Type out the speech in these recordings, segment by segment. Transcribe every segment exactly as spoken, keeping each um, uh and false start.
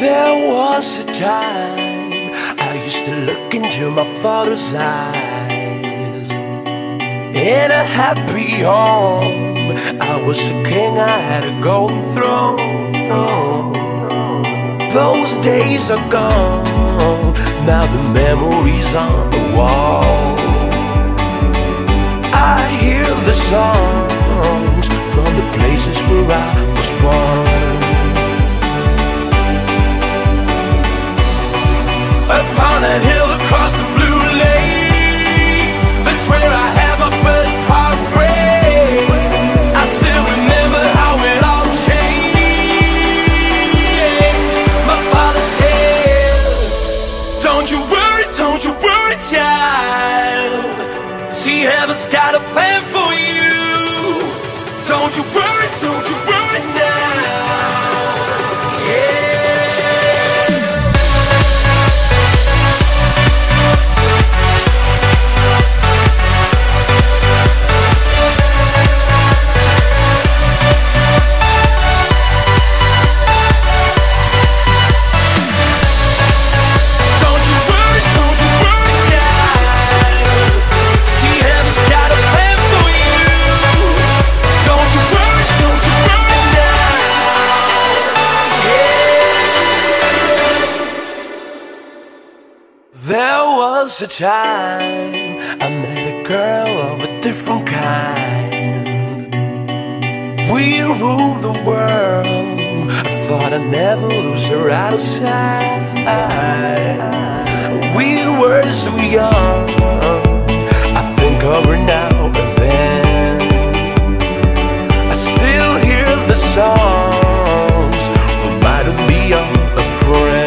There was a time I used to look into my father's eyes. In a happy home, I was a king, I had a golden throne. Those days are gone, now the memories on the wall. I hear the songs from the places where I was born. Upon that hill across the blue lake, that's where I had my first heartbreak. I still remember how it all changed. My father said, don't you worry, don't you worry, child. See, heaven's got a plan for you. Don't you worry, don't you worry now. Yeah. There was a time I met a girl of a different kind. We ruled the world, I thought I'd never lose her out of sight. We were so young, I think of her now and then. I still hear the songs, reminding me of a friend.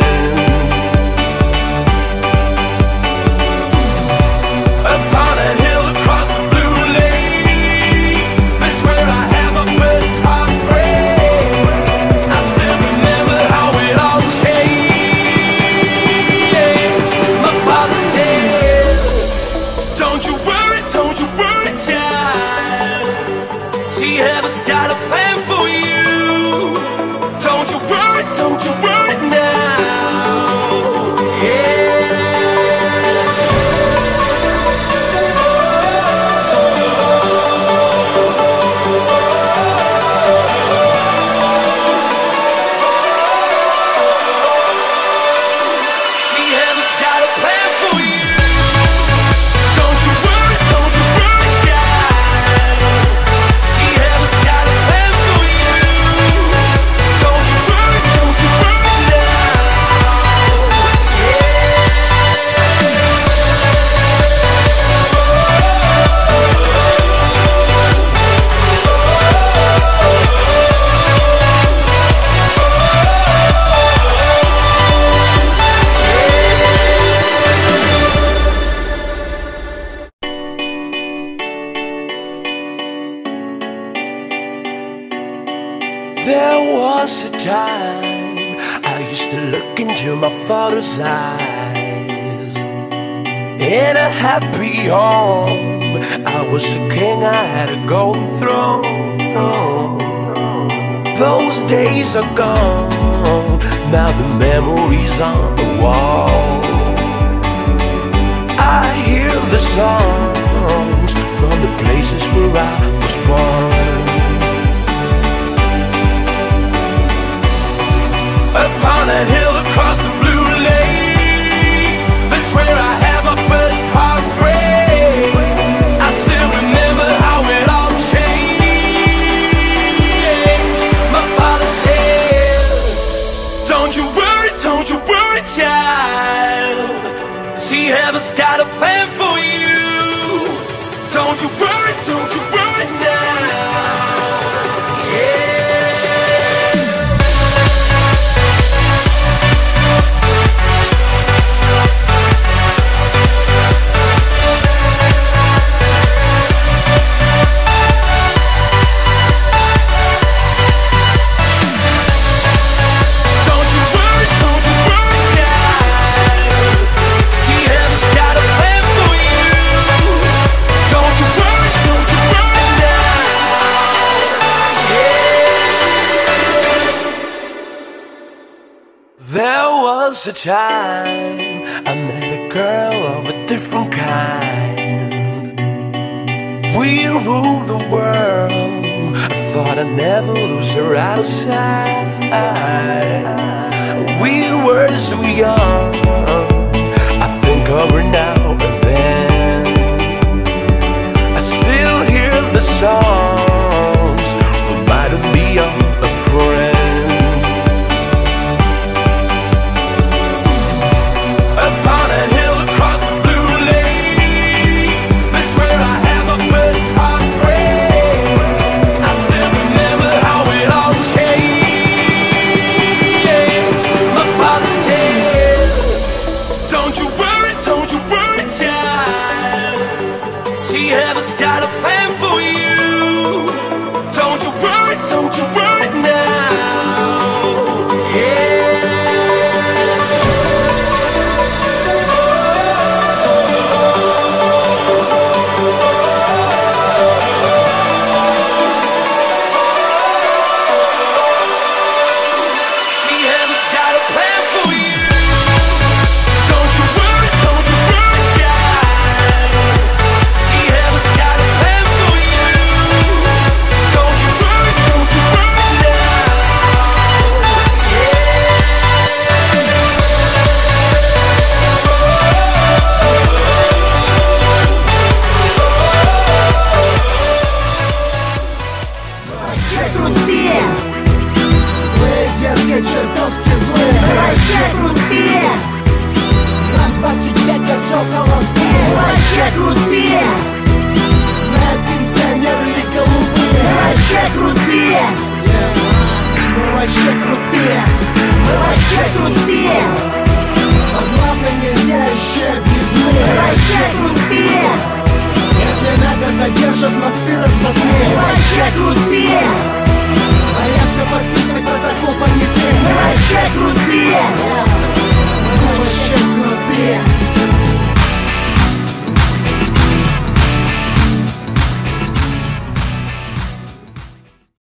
See, heaven's got a plan for you. Don't you worry, don't you worry now. Yeah. See, heaven's got a plan for you. Don't you worry, don't you worry, child. See, heaven's got a plan for you. Don't you worry, don't you worry now. Yeah. There was a time I used to look into my father's eyes. In a happy home, I was a king, I had a golden throne. Those days are gone, now the memories on the wall. I hear the songs from the places where I was born. Upon that hill across the blue lake, that's where I had my first heartbreak. I still remember how it all changed. My father said, don't you worry, don't you worry, child. See, heaven's got a plan for you. Don't you worry, don't you worry now. was a time I met a girl of a different kind. We ruled the world. I thought I'd never lose her outside. We were so young. I think of her now